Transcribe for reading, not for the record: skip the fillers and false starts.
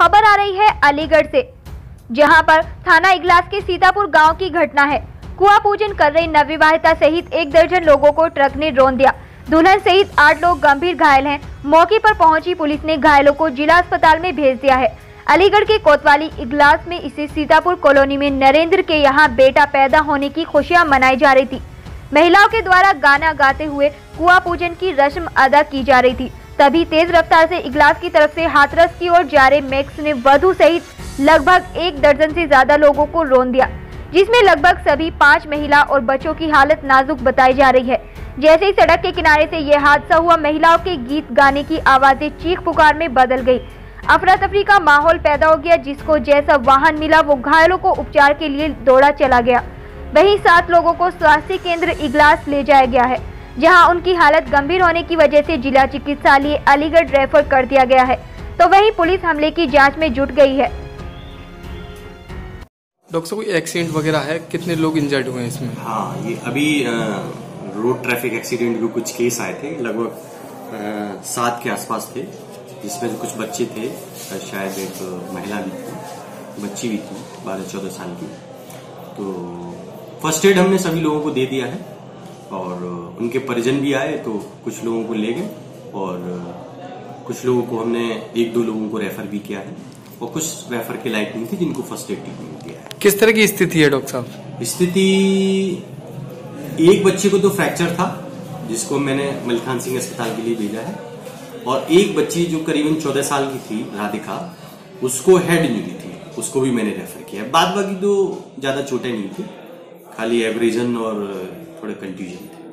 खबर आ रही है अलीगढ़ से, जहां पर थाना इगलास के सीतापुर गांव की घटना है। कुआं पूजन कर रही नवविवाहिता सहित 1 दर्जन लोगों को ट्रक ने रौंद दिया। दुल्हन सहित 8 लोग गंभीर घायल हैं। मौके पर पहुंची पुलिस ने घायलों को जिला अस्पताल में भेज दिया है। अलीगढ़ के कोतवाली इगलास में इसे सीतापुर कॉलोनी में नरेंद्र के यहाँ बेटा पैदा होने की खुशियां मनाई जा रही थी। महिलाओं के द्वारा गाना गाते हुए कुआं पूजन की रस्म अदा की जा रही थी। तभी तेज रफ्तार से इगलास की तरफ से हाथरस की ओर जा रहे मैक्स ने वधु सहित लगभग 1 दर्जन से ज्यादा लोगों को रौंद दिया, जिसमें लगभग सभी 5 महिला और बच्चों की हालत नाजुक बताई जा रही है। जैसे ही सड़क के किनारे से यह हादसा हुआ, महिलाओं के गीत गाने की आवाजें चीख पुकार में बदल गई। अफरा तफरी का माहौल पैदा हो गया। जिसको जैसा वाहन मिला वो घायलों को उपचार के लिए दौड़ा चला गया। वहीं 7 लोगों को स्वास्थ्य केंद्र इगलास ले जाया गया है, जहां उनकी हालत गंभीर होने की वजह से जिला चिकित्सालय अलीगढ़ रेफर कर दिया गया है। तो वहीं पुलिस हमले की जांच में जुट गई है। डॉक्टर साहब, कोई एक्सीडेंट वगैरह है? कितने लोग इंजर्ड हुए हैं इसमें? हाँ, ये अभी रोड ट्रैफिक एक्सीडेंट के कुछ केस आए थे, लगभग 7 के आसपास थे, जिसमें से कुछ बच्चे थे, शायद एक महिला भी थी, बच्ची भी थी 12-14 साल की। तो फर्स्ट एड हमने सभी लोगों को दे दिया है और उनके परिजन भी आए तो कुछ लोगों को ले गए और कुछ लोगों को हमने 1-2 लोगों को रेफर भी किया है और कुछ रेफर के लायक नहीं थे जिनको फर्स्ट एड ट्रीटमेंट दिया है। किस तरह की स्थिति है डॉक्टर साहब? स्थिति, एक बच्चे को तो फ्रैक्चर था जिसको मैंने मलिखान सिंह अस्पताल के लिए भेजा है और एक बच्ची जो करीबन 14 साल की थी, राधिका, उसको हेड इंजरी थी, उसको भी मैंने रेफर किया है। बाद बाकी तो ज्यादा चोटें नहीं थी, खाली एब्रेजन और थोड़े कंट्यूजन थे।